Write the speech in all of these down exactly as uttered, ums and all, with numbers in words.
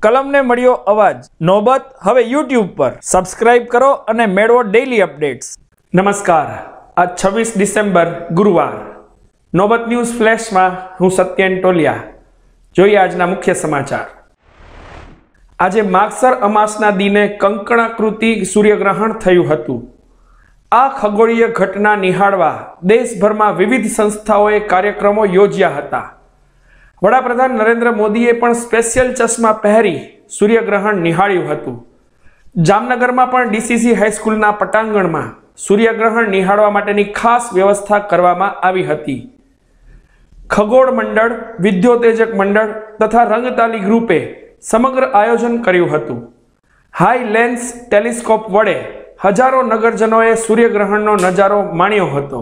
કલમને મળ્યો અવાજ. નોબત હવે યુટ્યુબ પર. સબસ્ક્રાઇબ કરો અને મેળવો ડેઇલી અપડેટ્સ. નમસ્કાર. આજ છવ્વીસ ડિસેમ્બર ગુરુવાર. નોબત ન્યૂઝ ફ્લેશમાં હું સત્યેન ટોલિયા. જોઈએ આજના મુખ્ય સમાચાર. આજે માગસર અમાસના દિને કંકણાકૃતિ સૂર્યગ્રહણ થયું હતું. આ ખગોળીય ઘટના નિહાળવા દેશભરમાં વિવિધ સંસ્થાઓએ કાર્યક્રમો યોજ્યા હતા. વડાપ્રધાન નરેન્દ્ર મોદીએ પણ સ્પેશિયલ ચશ્મા પહેરી સૂર્યગ્રહણ નિહાળ્યું હતું. જામનગરમાં પણ ડીસીસી હાઈસ્કૂલના પટાંગણમાં સૂર્યગ્રહણ નિહાળવા માટેની ખાસ વ્યવસ્થા કરવામાં આવી હતી. ખગોળ મંડળ, વિદ્યોતેજક મંડળ તથા રંગતાલી ગ્રુપે સમગ્ર આયોજન કર્યું હતું. હાઈ લેન્સ ટેલિસ્કોપ વડે હજારો નગરજનોએ સૂર્યગ્રહણનો નજારો માણ્યો હતો.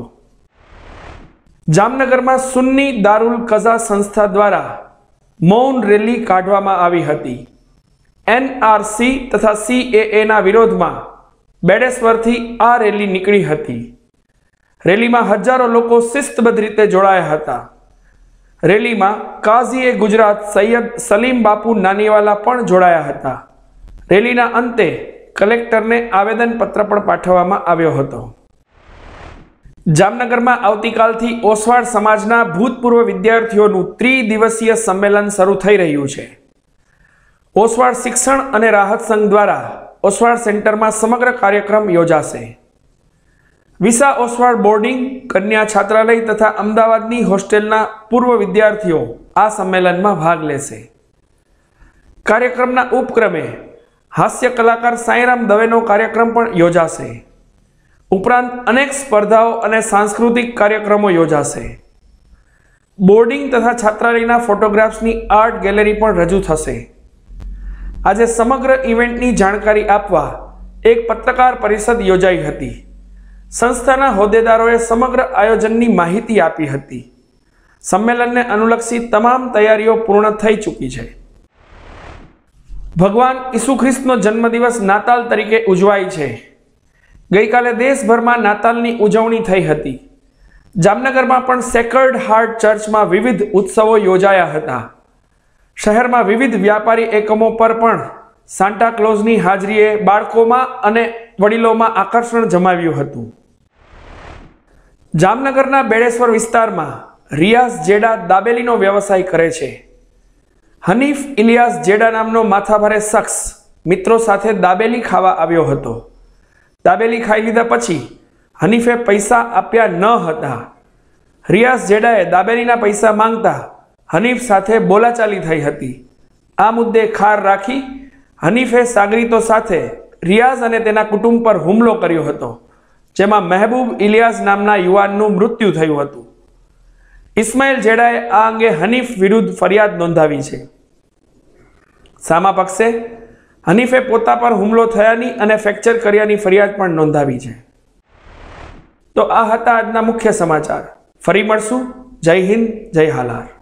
જામનગરમાં સુન્ની દારુલ કઝા સંસ્થા દ્વારા મૌન રેલી કાઢવામાં આવી હતી. એનઆરસી તથા સીએએના વિરોધમાં બેડેશ્વરથી આ રેલી નીકળી હતી. રેલીમાં હજારો લોકો શિસ્તબદ્ધ રીતે જોડાયા હતા. રેલીમાં કાઝીએ ગુજરાત સૈયદ સલીમ બાપુ નાનીવાલા પણ જોડાયા હતા. રેલીના અંતે કલેક્ટરને આવેદનપત્ર પણ પાઠવવામાં આવ્યો હતો. જામનગરમાં આવતીકાલથી ઓસવાડ સમાજના ભૂતપૂર્વ વિદ્યાર્થીઓનું ત્રિદિવસીય સંમેલન શરૂ થઈ રહ્યું છે. ઓસવાડ શિક્ષણ અને રાહત સંઘ દ્વારા ઓસવાડ સેન્ટરમાં સમગ્ર કાર્યક્રમ યોજાશે. વિસા ઓસવાડ બોર્ડિંગ, કન્યા છાત્રાલય તથા અમદાવાદની હોસ્ટેલના પૂર્વ વિદ્યાર્થીઓ આ સંમેલનમાં ભાગ લેશે. કાર્યક્રમના ઉપક્રમે હાસ્ય કલાકાર સાંઈરામ દવેનો કાર્યક્રમ પણ યોજાશે. ઉપરાંત અનેક સ્પર્ધાઓ અને સાંસ્કૃતિક કાર્યક્રમો યોજાશે. બોર્ડિંગ તથા છાત્રાલયના ફોટોગ્રાફ્સની આર્ટ ગેલેરી પણ રજૂ થશે. આજે સમગ્ર ઇવેન્ટની જાણકારી આપવા એક પત્રકાર પરિષદ યોજાઈ હતી. સંસ્થાના હોદ્દેદારોએ સમગ્ર આયોજનની માહિતી આપી હતી. સંમેલનને અનુલક્ષી તમામ તૈયારીઓ પૂર્ણ થઈ ચૂકી છે. ભગવાન ઈસુ ખ્રિસ્તનો જન્મદિવસ નાતાલ તરીકે ઉજવાય છે. ગઈકાલે દેશભરમાં નાતાલની ઉજવણી થઈ હતી. જામનગરમાં પણ સેક્રડ હાર્ટ ચર્ચમાં વિવિધ ઉત્સવો યોજાયા હતા. શહેરમાં વિવિધ વ્યાપારી એકમો પર પણ સાન્ટા ક્લોઝની હાજરીએ બાળકોમાં અને વડીલોમાં આકર્ષણ જમાવ્યું હતું. જામનગરના બેડેશ્વર વિસ્તારમાં રિયાઝ જેડા દાબેલીનો વ્યવસાય કરે છે. હનીફ ઇલિયાસ જેડા નામનો માથાભારે શખ્સ મિત્રો સાથે દાબેલી ખાવા આવ્યો હતો. દાબેલી ખાઈ લીધા પછી હનીફે પૈસા આપ્યા ન હતા. રિયાઝ જેડાએ દાબેલીના પૈસા માંગતા હનીફ સાથે બોલાચાલી થઈ હતી. આ મુદ્દે ખાર રાખી હનીફે સાગરીતો સાથે રિયાઝ અને તેના કુટુંબ પર હુમલો કર્યો હતો, જેમાં મહેબૂબ ઇલિયાસ નામના યુવાનનું મૃત્યુ થયું હતું. ઇસ્માઇલ જેડાએ આ અંગે હનીફ વિરુદ્ધ ફરિયાદ નોંધાવી છે. સામા પક્ષે હનીફે પોતા પર હુમલો થયાની અને ફ્રેક્ચર કર્યાની ફરિયાદ પણ નોંધાવી છે. તો આ હતા આજના મુખ્ય સમાચાર. ફરી મળશું. જય હિન્દ, જય હાલાર.